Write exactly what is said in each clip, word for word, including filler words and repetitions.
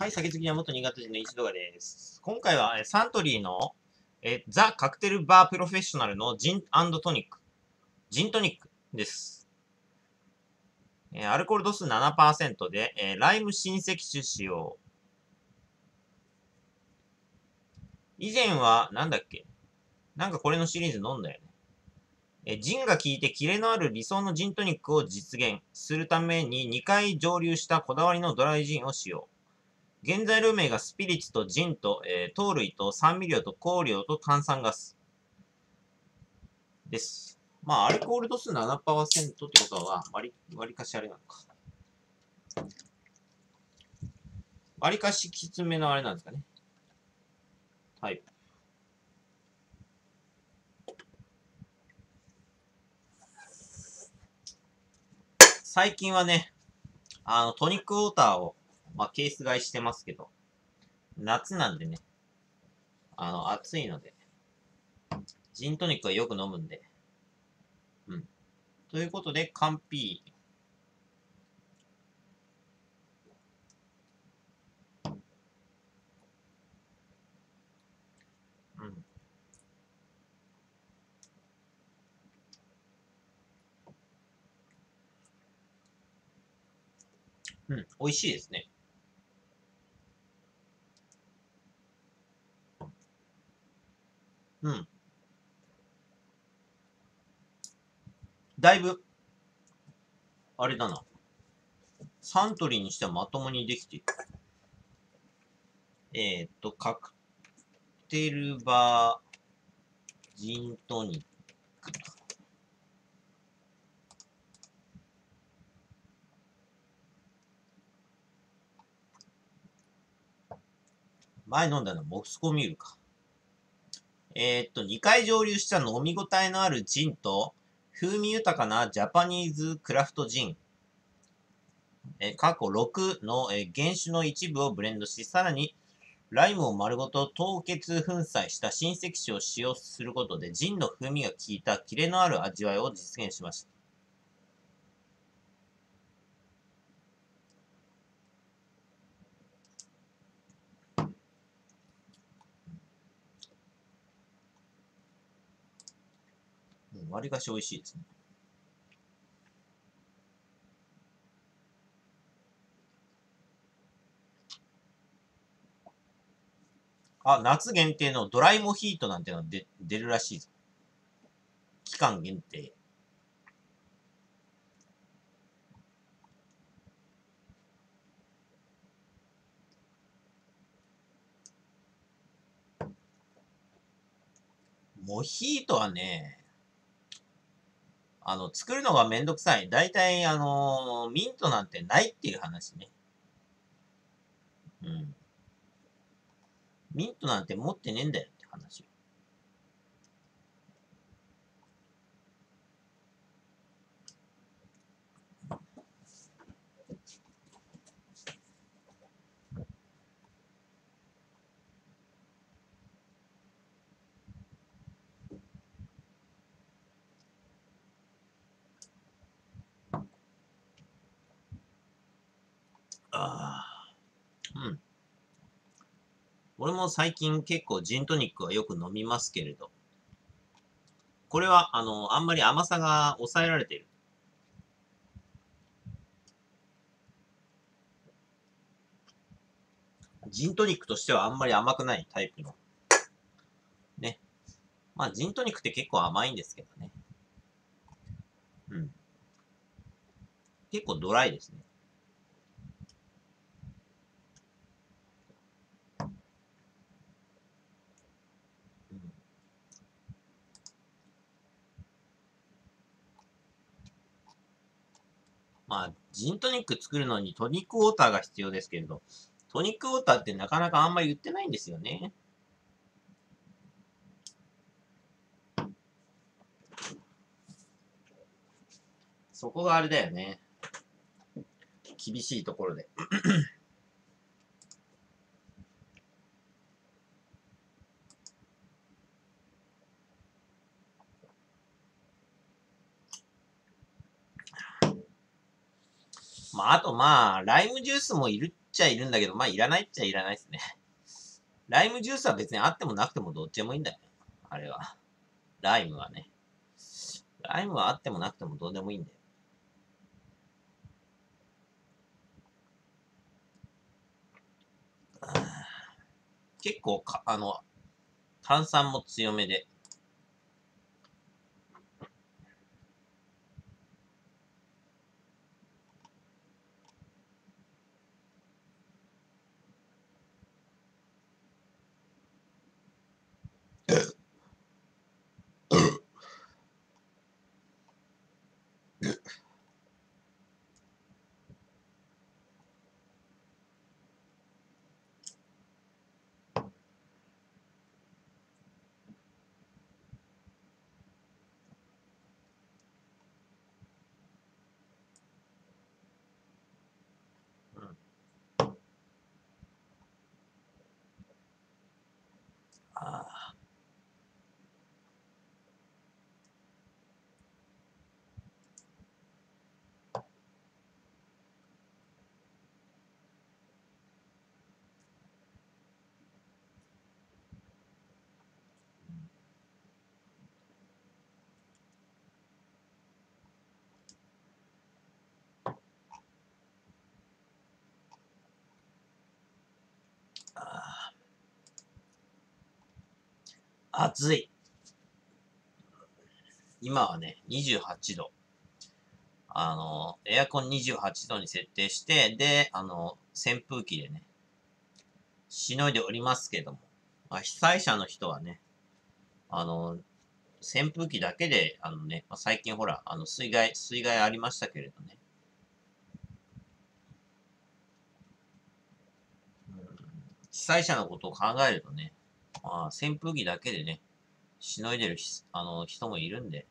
はい、酒好きな元新潟人の石動画です。今回はえサントリーのえザ・カクテルバープロフェッショナルのジントニック。ジントニックです。えアルコール度数 ななパーセント で、えライム新石酒使用。以前は、なんだっけなんかこれのシリーズ飲んだよね。えジンが効いてキレのある理想のジントニックを実現するためににかい蒸留したこだわりのドライジンを使用。原材料名がスピリッツとジンと、えー、糖類と酸味料と香料と炭酸ガスです。まあ、アルコール度数 ななパーセント ってことは、割り、割りかしあれなのか。割りかしきつめのあれなんですかね。はい。最近はね、あの、トニックウォーターを、まあ、ケース買いしてますけど、夏なんでね、あの、暑いので、ジントニックはよく飲むんで、うん。ということで、カンピー。うん。うん。美味しいですね。うん。だいぶ、あれだな。サントリーにしてはまともにできている。えー、っと、カクテルバー、ジントニック。前飲んだのはモスコミュールか。えー、っと、にかい蒸留した飲み応えのあるジンと、風味豊かなジャパニーズクラフトジン、えー、過去ろくの、えー、原酒の一部をブレンドし、さらに、ライムを丸ごと凍結粉砕した新石酒を使用することで、ジンの風味が効いたキレのある味わいを実現しました。うん、割りかし美味しいですね。あ、夏限定のドライモヒートなんてのが出出るらしいぞ。期間限定。モヒートはね、あの、作るのがめんどくさい。だいたい、あのーミントなんてないっていう話ね。うん。ミントなんて持ってねえんだよって話。ああ。うん。俺も最近結構ジントニックはよく飲みますけれど。これは、あの、あんまり甘さが抑えられている。ジントニックとしてはあんまり甘くないタイプの。ね。まあ、ジントニックって結構甘いんですけどね。うん。結構ドライですね。うん、まあ、ジントニック作るのにトニックウォーターが必要ですけれど、トニックウォーターってなかなかあんまり売ってないんですよね。そこがあれだよね。厳しいところで。まあ、あとまあ、ライムジュースもいるちゃいるんだけど、まあいらないっちゃいらないですね。ライムジュースは別にあってもなくてもどっちでもいいんだよね。あれは。ライムはね。ライムはあってもなくてもどうでもいいんだよ。結構か、あの、炭酸も強めで。ああ暑い。今はね、にじゅうはちど。あの、エアコンにじゅうはちどに設定して、で、あの、扇風機でね、しのいでおりますけども。まあ、被災者の人はね、あの、扇風機だけで、あのね、まあ、最近ほら、あの、水害、水害ありましたけれどね。うん、被災者のことを考えるとね、まあ、扇風機だけでね、しのいでるあの人もいるんで、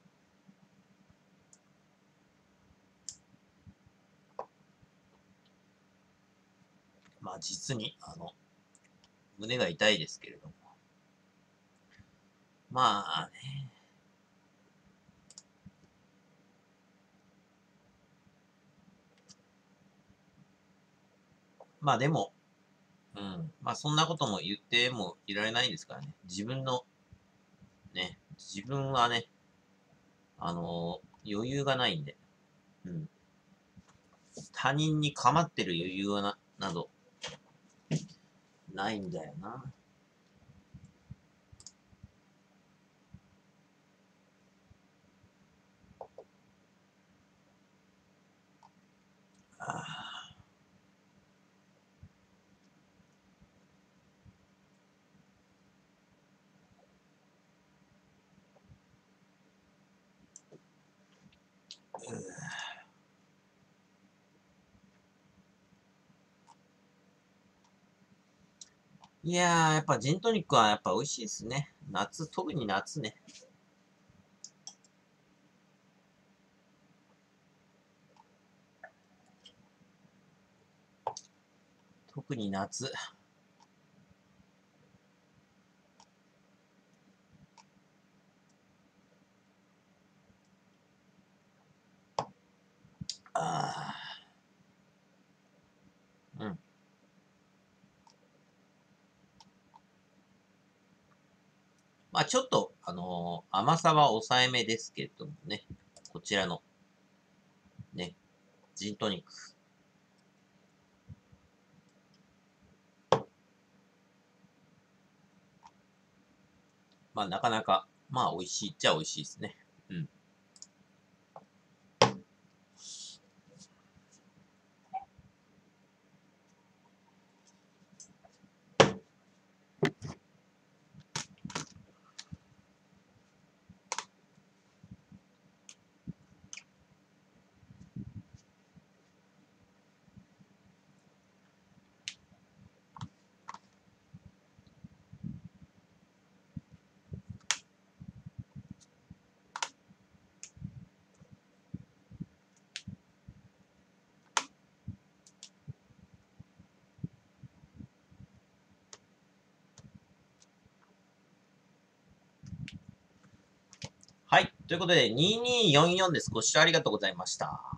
まあ実に、あの、胸が痛いですけれども。まあね、まあでも、うん、まあそんなことも言ってもいられないですからね。自分の、ね、自分はね、あのー余裕がないんで、うん。他人に構ってる余裕はな、など、ないんだよな。あいやー、やっぱジントニックはやっぱ美味しいですね。夏、特に夏ね。特に夏。あーうん。まあちょっと、あのー甘さは抑えめですけれどもね。こちらの、ね、ジントニック。まあなかなか、まあ美味しいっちゃ美味しいですね。うん。はい。ということで、にせんにひゃくよんじゅうよんです。ご視聴ありがとうございました。